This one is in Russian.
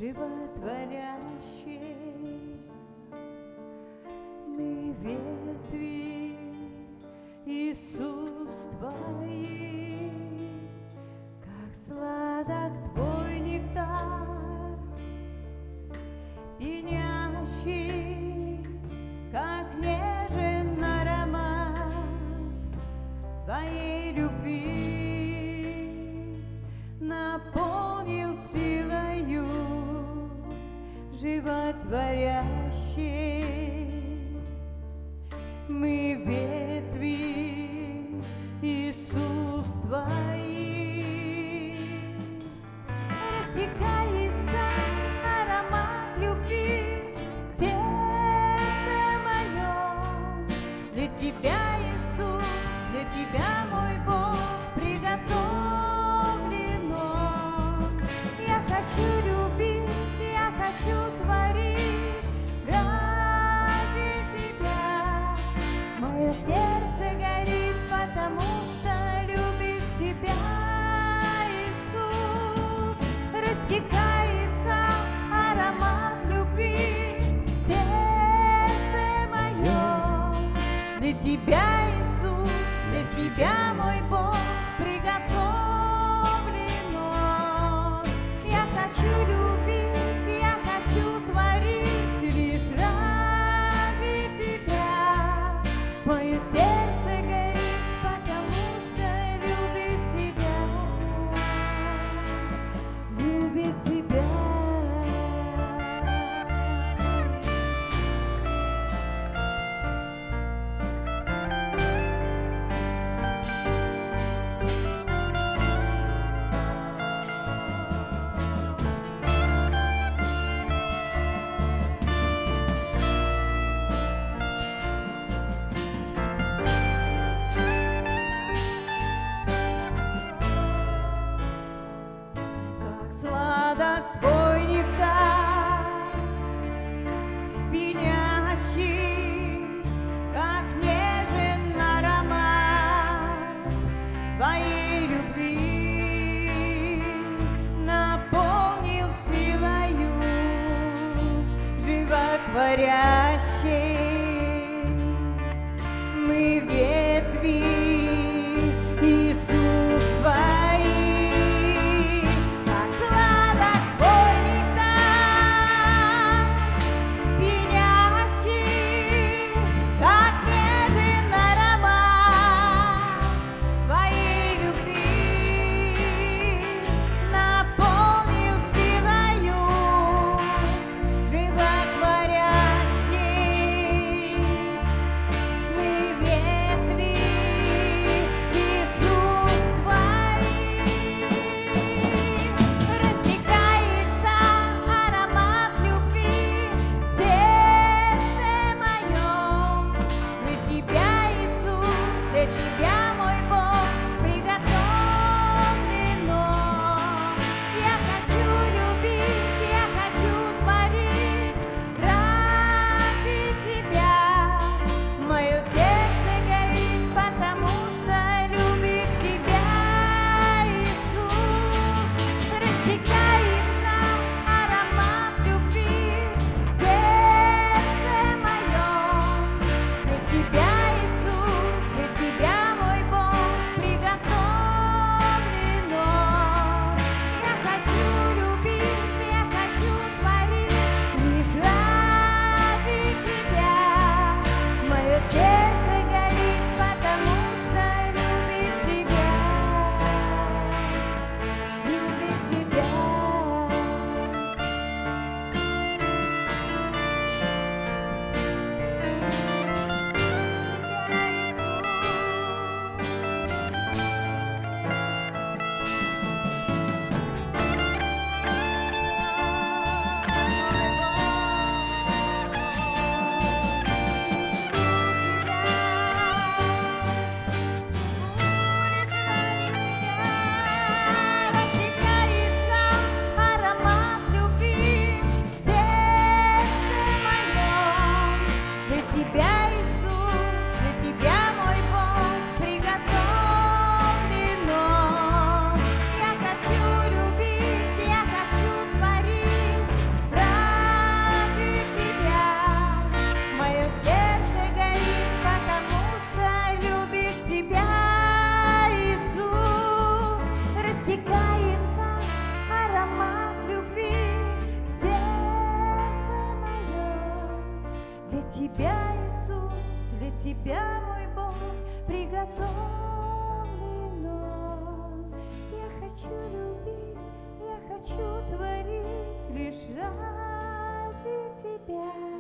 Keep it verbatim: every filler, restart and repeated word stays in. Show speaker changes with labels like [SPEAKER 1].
[SPEAKER 1] животворящий. Мы ветви, Иисус, Твои, как сладок Твой нектар, пьянящий, как нежен аромат Твоей любви, наполнил силою животворящей. Мы ветви, Иисус, Твои, растекается аромат любви в сердце моем. Для Тебя, Иисус, для Тебя, мой Бог, приготовлено. Я хочу любить, я хочу творить ради Тебя. Мое сердце горит, потому что любит Тебя, Иисус. Растекается аромат любви в сердце моем. Для Тебя, Иисус, для Тебя, мой Бог, приготовлено. Я хочу любить, я хочу творить лишь ради Тебя. Мое сердце горит, потому что любит Тебя, любит Тебя. Как сладок Твой нектар, пьянящий, как нежен аромат Твоей любви, наполнил силою животворящей. Мы ветви, Иисус, Твои, как сладок Твой нектар, пьянящий, как нежен аромат Твоей любви, наполнил силою животворящей. тебя, мой Бог, приготовлено. Я хочу любить, я хочу творить лишь ради тебя.